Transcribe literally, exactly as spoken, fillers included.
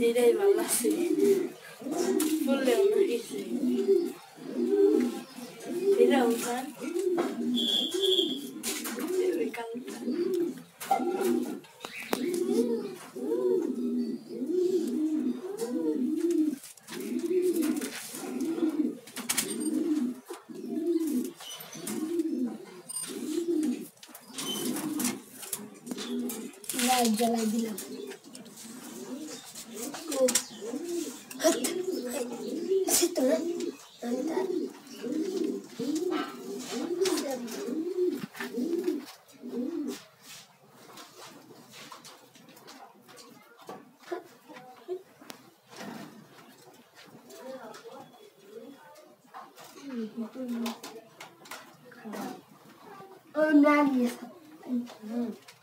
Ini malas sih. Full yang isi. Tidak kan? Ikan. Jalan bilang. Oh, hat, situ lah. Antar. Oh, nangis.